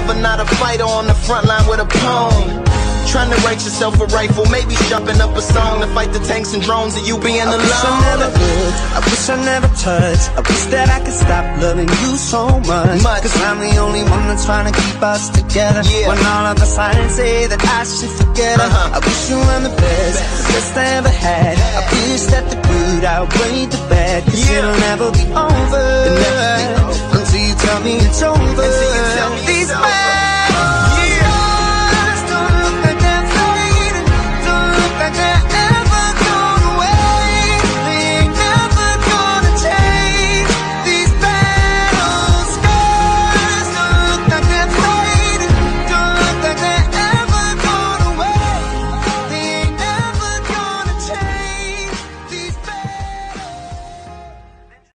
lover, not a fighter on the front line with a poem. Trying to write yourself a rifle, maybe sharpen up a song to fight the tanks and drones of you being alone. I wish I never looked, I wish I never touched. I wish that I could stop loving you so much. Cause I'm the only one that's trying to keep us together, when all of the signs say that I should forget her. I wish you were the best I ever had. I wish that the good outweighed the bad, cause it'll never be over.